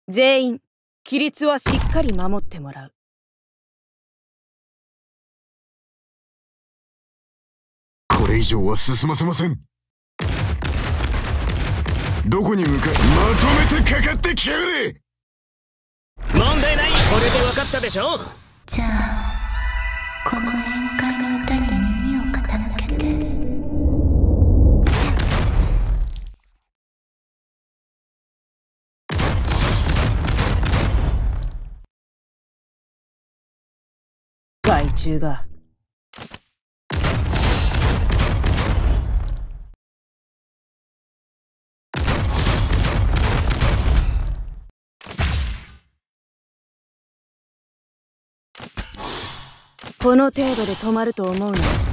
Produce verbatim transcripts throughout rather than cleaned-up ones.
全員規律はしっかり守ってもらう。 これ以上は進ませません。どこに向かい、まとめてかかってきやがれ。 問題ない。これで分かったでしょ。 じゃあこの宴会の歌に耳を傾けて。 害虫がこの程度で止まると思うの？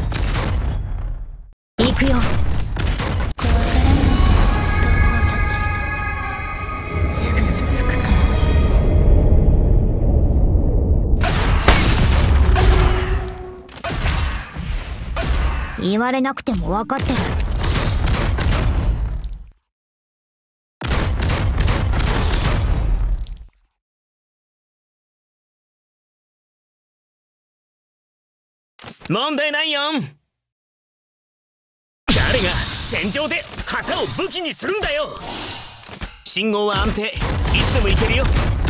行くよ。怖がらない同胞たち、すぐに着くから。言われなくても分かってる。 問題ないよ。誰が戦場で旗を武器にするんだよ。信号は安定、いつでも行けるよ。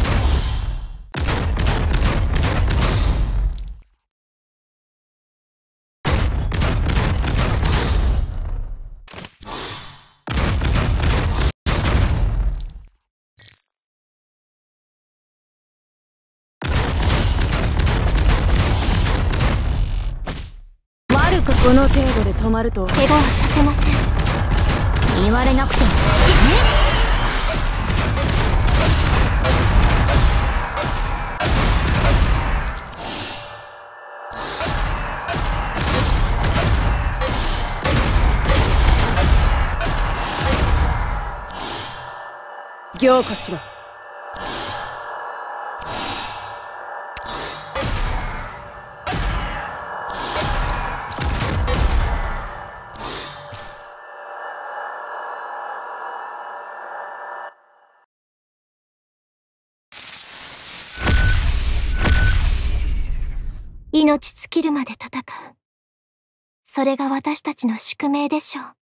この程度で止まると。 怪我はさせません。言われなくても死ね。 凝固しろ。 命尽きるまで戦う。それが私たちの宿命でしょう。